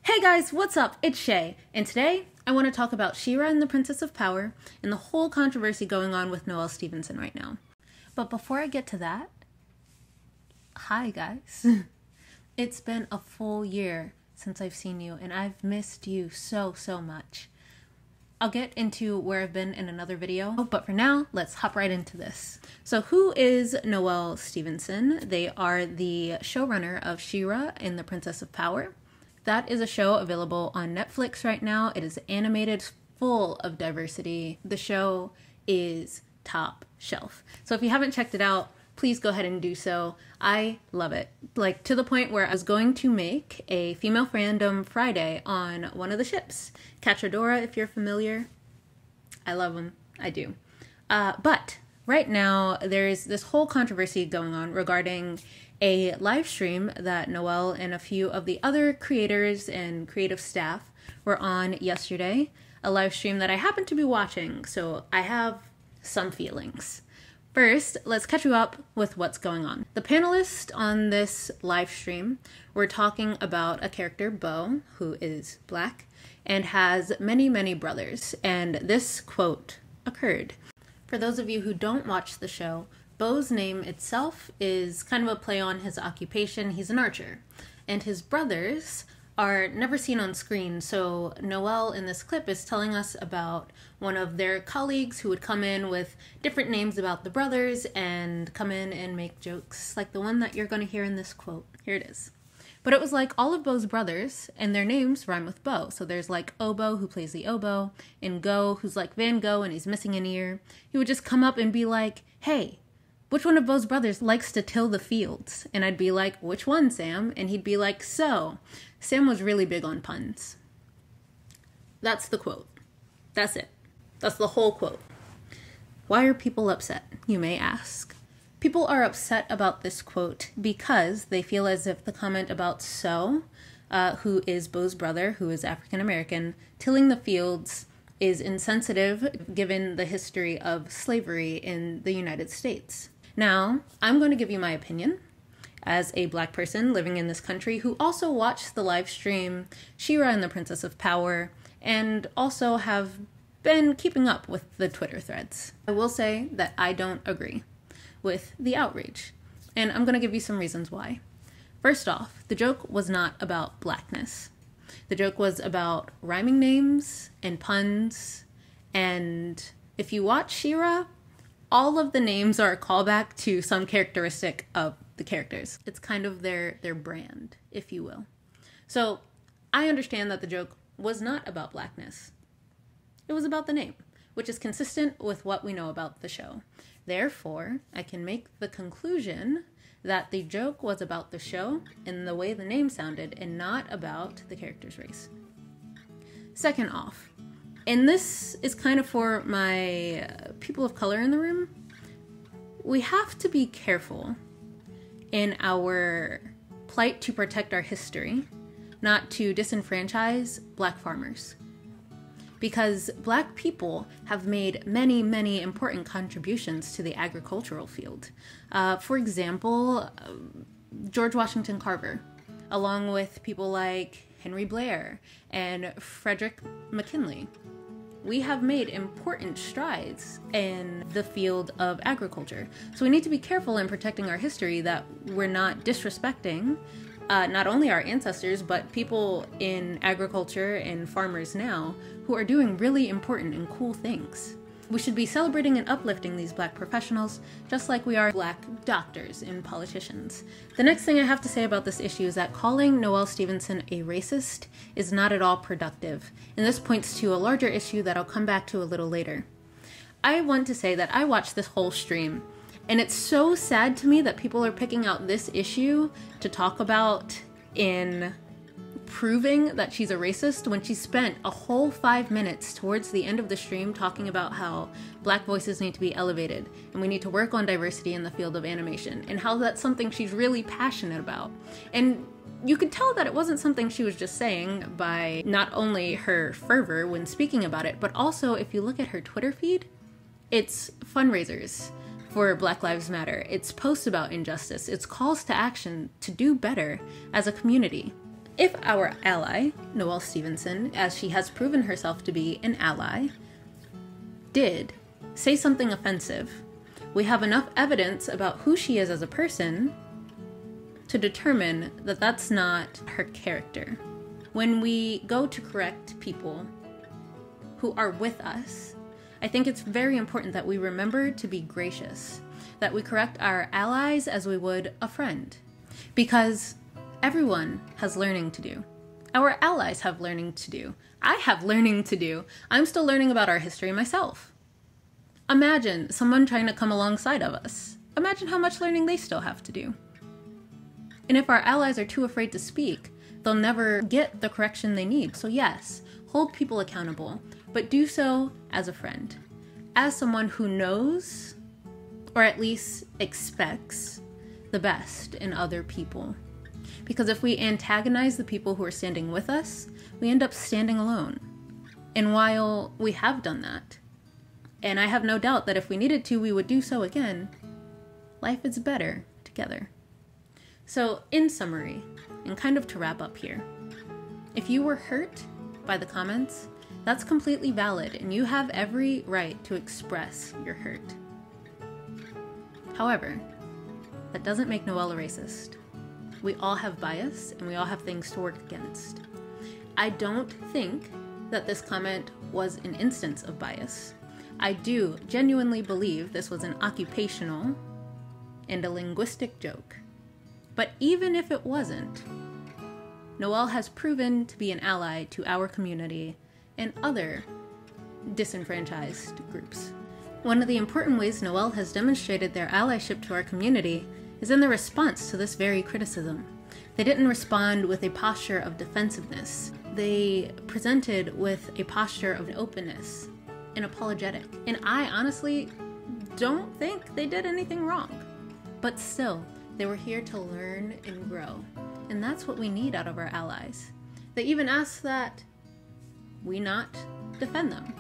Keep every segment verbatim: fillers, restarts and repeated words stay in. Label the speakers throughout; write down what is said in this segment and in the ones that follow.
Speaker 1: Hey guys, what's up? It's Shay, and today I want to talk about She-Ra and the Princess of Power and the whole controversy going on with Noelle Stevenson right now. But before I get to that, hi guys. It's been a full year since I've seen you, and I've missed you so, so much. I'll get into where I've been in another video, but for now, let's hop right into this. So who is Noelle Stevenson? They are the showrunner of She-Ra and the Princess of Power. That is a show available on Netflix right now. It is animated, full of diversity. The show is top shelf. So if you haven't checked it out, please go ahead and do so. I love it. Like, to the point where I was going to make a Female Fandom Friday on one of the ships. Cachorra, if you're familiar. I love them. I do. Uh, but right now, there's this whole controversy going on regarding a live stream that Noelle and a few of the other creators and creative staff were on yesterday. A live stream that I happened to be watching, so I have some feelings. First, let's catch you up with what's going on. The panelists on this live stream were talking about a character, Bow, who is black and has many, many brothers, and this quote occurred. For those of you who don't watch the show, Bow's name itself is kind of a play on his occupation. He's an archer, and his brothers are never seen on screen. So Noelle in this clip is telling us about one of their colleagues who would come in with different names about the brothers and come in and make jokes like the one that you're going to hear in this quote. Here it is. But it was like all of Bow's brothers, and their names rhyme with Bow. So there's like Oboe, who plays the oboe, and Go, who's like Van Gogh, and he's missing an ear. He would just come up and be like, hey, which one of Bow's brothers likes to till the fields? And I'd be like, which one, Sam? And he'd be like, so. Sam was really big on puns. That's the quote. That's it. That's the whole quote. Why are people upset, you may ask? People are upset about this quote because they feel as if the comment about So, uh, who is Bow's brother, who is African American, tilling the fields is insensitive given the history of slavery in the United States. Now, I'm going to give you my opinion as a black person living in this country who also watched the live stream She-Ra and the Princess of Power and also have been keeping up with the Twitter threads. I will say that I don't agree with the outrage, and I'm going to give you some reasons why. First off, the joke was not about blackness. The joke was about rhyming names and puns, and if you watch She-Ra, all of the names are a callback to some characteristic of the characters. It's kind of their, their brand, if you will. So I understand that the joke was not about blackness. It was about the name, which is consistent with what we know about the show. Therefore, I can make the conclusion that the joke was about the show and the way the name sounded and not about the character's race. Second off, and this is kind of for my people of color in the room, we have to be careful in our plight to protect our history, not to disenfranchise black farmers. Because black people have made many, many important contributions to the agricultural field. Uh, for example, George Washington Carver, along with people like Henry Blair and Frederick McKinley. We have made important strides in the field of agriculture. So we need to be careful in protecting our history that we're not disrespecting uh, not only our ancestors, but people in agriculture and farmers now who are doing really important and cool things. We should be celebrating and uplifting these black professionals, just like we are black doctors and politicians. The next thing I have to say about this issue is that calling Noelle Stevenson a racist is not at all productive, and this points to a larger issue that I'll come back to a little later. I want to say that I watched this whole stream, and it's so sad to me that people are picking out this issue to talk about in proving that she's a racist when she spent a whole five minutes towards the end of the stream talking about how black voices need to be elevated and we need to work on diversity in the field of animation and how that's something she's really passionate about. And you could tell that it wasn't something she was just saying by not only her fervor when speaking about it, but also if you look at her Twitter feed, it's fundraisers for Black Lives Matter. It's posts about injustice. It's calls to action to do better as a community. if our ally, Noelle Stevenson, as she has proven herself to be an ally, did say something offensive, we have enough evidence about who she is as a person to determine that that's not her character. When we go to correct people who are with us, I think it's very important that we remember to be gracious, that we correct our allies as we would a friend, because everyone has learning to do. Our allies have learning to do. I have learning to do. I'm still learning about our history myself. Imagine someone trying to come alongside of us. Imagine how much learning they still have to do. And if our allies are too afraid to speak, they'll never get the correction they need. So yes, hold people accountable, but do so as a friend, as someone who knows, or at least expects, the best in other people. Because if we antagonize the people who are standing with us, we end up standing alone. And while we have done that, and I have no doubt that if we needed to, we would do so again, life is better together. So in summary, and kind of to wrap up here, if you were hurt by the comments, that's completely valid, and you have every right to express your hurt. However, that doesn't make Noelle a racist. We all have bias, and we all have things to work against. I don't think that this comment was an instance of bias. I do genuinely believe this was an occupational and a linguistic joke. But even if it wasn't, Noelle has proven to be an ally to our community and other disenfranchised groups. One of the important ways Noelle has demonstrated their allyship to our community is in the response to this very criticism. They didn't respond with a posture of defensiveness. They presented with a posture of openness and apologetic. And I honestly don't think they did anything wrong. But still, they were here to learn and grow. And that's what we need out of our allies. They even asked that we not defend them.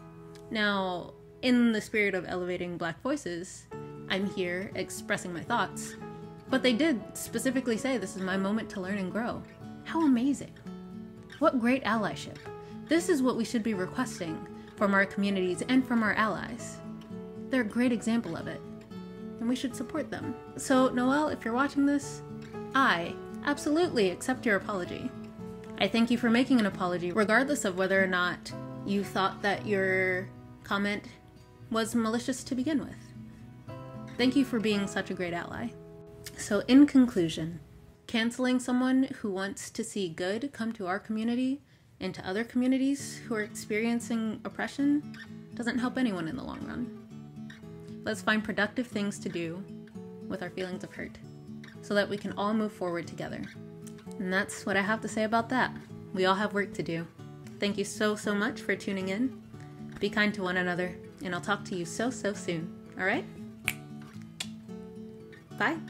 Speaker 1: Now, in the spirit of elevating Black voices, I'm here expressing my thoughts, but they did specifically say this is my moment to learn and grow. How amazing. What great allyship. This is what we should be requesting from our communities and from our allies. They're a great example of it, and we should support them. So Noelle, if you're watching this, I absolutely accept your apology. I thank you for making an apology, regardless of whether or not you thought that your comment was malicious to begin with. Thank you for being such a great ally. So in conclusion, canceling someone who wants to see good come to our community and to other communities who are experiencing oppression doesn't help anyone in the long run. Let's find productive things to do with our feelings of hurt so that we can all move forward together. And that's what I have to say about that. We all have work to do. Thank you so, so much for tuning in. Be kind to one another, and I'll talk to you so, so soon. All right? Bye.